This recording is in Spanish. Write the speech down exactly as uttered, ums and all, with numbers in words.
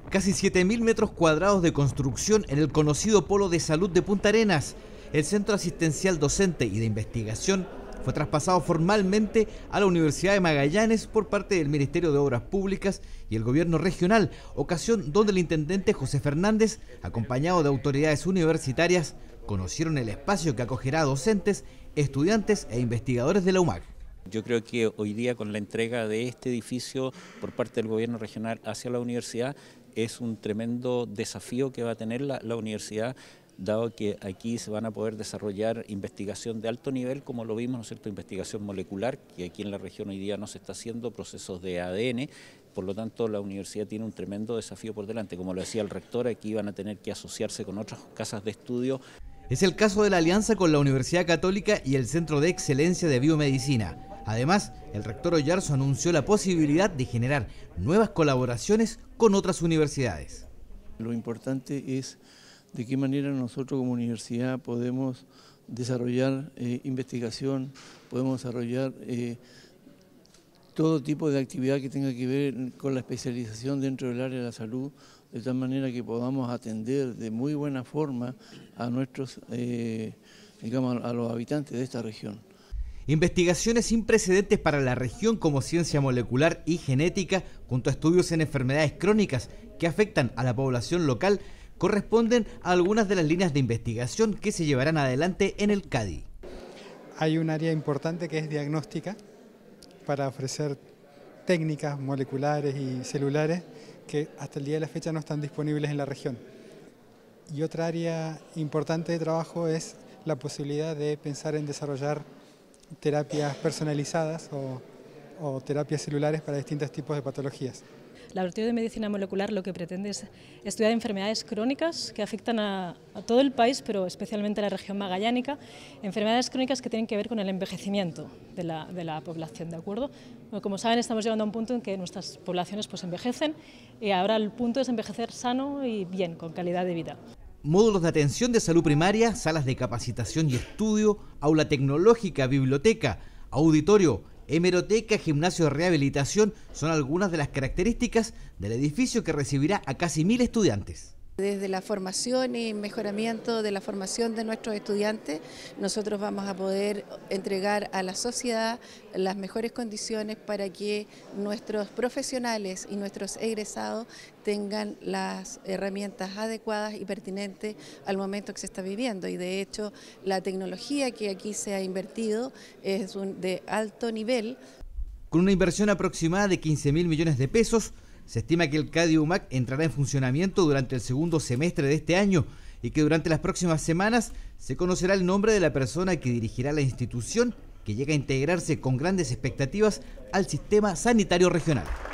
Casi siete mil metros cuadrados de construcción en el conocido Polo de Salud de Punta Arenas. El Centro Asistencial Docente y de Investigación fue traspasado formalmente a la Universidad de Magallanes por parte del Ministerio de Obras Públicas y el Gobierno Regional, ocasión donde el intendente José Fernández, acompañado de autoridades universitarias, conocieron el espacio que acogerá a docentes, estudiantes e investigadores de la U M A C. Yo creo que hoy día, con la entrega de este edificio por parte del Gobierno Regional hacia la universidad, es un tremendo desafío que va a tener la, la universidad, dado que aquí se van a poder desarrollar investigación de alto nivel, como lo vimos, ¿no es cierto?, investigación molecular, que aquí en la región hoy día no se está haciendo, procesos de A D N, por lo tanto la universidad tiene un tremendo desafío por delante. Como lo decía el rector, aquí van a tener que asociarse con otras casas de estudio. Es el caso de la alianza con la Universidad Católica y el Centro de Excelencia de Biomedicina. Además, el rector Oyarzo anunció la posibilidad de generar nuevas colaboraciones con otras universidades. Lo importante es de qué manera nosotros como universidad podemos desarrollar eh, investigación, podemos desarrollar eh, todo tipo de actividad que tenga que ver con la especialización dentro del área de la salud, de tal manera que podamos atender de muy buena forma a nuestros, eh, digamos, a los habitantes de esta región. Investigaciones sin precedentes para la región como ciencia molecular y genética, junto a estudios en enfermedades crónicas que afectan a la población local, corresponden a algunas de las líneas de investigación que se llevarán adelante en el CADI. Hay un área importante que es diagnóstica, para ofrecer técnicas moleculares y celulares que hasta el día de la fecha no están disponibles en la región. Y otra área importante de trabajo es la posibilidad de pensar en desarrollar terapias personalizadas o, o terapias celulares para distintos tipos de patologías. El Laboratorio de Medicina Molecular lo que pretende es estudiar enfermedades crónicas que afectan a, a todo el país, pero especialmente a la región magallánica, enfermedades crónicas que tienen que ver con el envejecimiento de la, de la población, ¿de acuerdo? Bueno, como saben, estamos llegando a un punto en que nuestras poblaciones pues, envejecen y ahora el punto es envejecer sano y bien, con calidad de vida. Módulos de atención de salud primaria, salas de capacitación y estudio, aula tecnológica, biblioteca, auditorio, hemeroteca, gimnasio de rehabilitación son algunas de las características del edificio que recibirá a casi mil estudiantes. Desde la formación y mejoramiento de la formación de nuestros estudiantes, nosotros vamos a poder entregar a la sociedad las mejores condiciones para que nuestros profesionales y nuestros egresados tengan las herramientas adecuadas y pertinentes al momento que se está viviendo. Y de hecho, la tecnología que aquí se ha invertido es de alto nivel. Con una inversión aproximada de quince mil millones de pesos, se estima que el CADI U M A C entrará en funcionamiento durante el segundo semestre de este año y que durante las próximas semanas se conocerá el nombre de la persona que dirigirá la institución, que llega a integrarse con grandes expectativas al sistema sanitario regional.